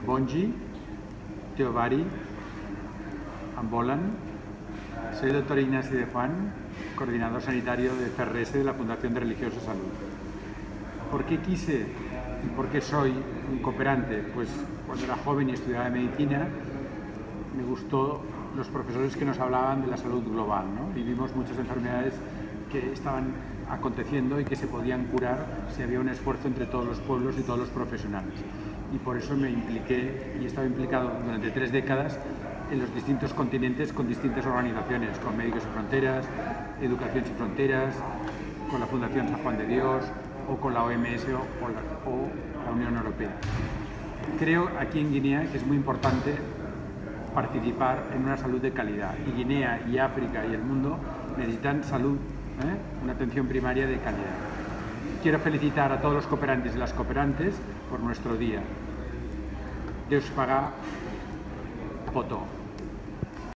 Bongi, Teovari, Ambolan. Soy el doctor Ignacio de Juan, coordinador sanitario de CRS de la Fundación de Religiosa Salud. ¿Por qué quise y por qué soy un cooperante? Pues cuando era joven y estudiaba medicina, me gustó los profesores que nos hablaban de la salud global, ¿no? Y vimos muchas enfermedades que estaban aconteciendo y que se podían curar si había un esfuerzo entre todos los pueblos y todos los profesionales. Y por eso me impliqué y he estado implicado durante 3 décadas en los distintos continentes con distintas organizaciones, con Médicos Sin Fronteras, Educación Sin Fronteras, con la Fundación San Juan de Dios o con la OMS o la Unión Europea. Creo aquí en Guinea que es muy importante participar en una salud de calidad, y Guinea y África y el mundo necesitan salud, una atención primaria de calidad. Quiero felicitar a todos los cooperantes y las cooperantes por nuestro día. Deus paga poto.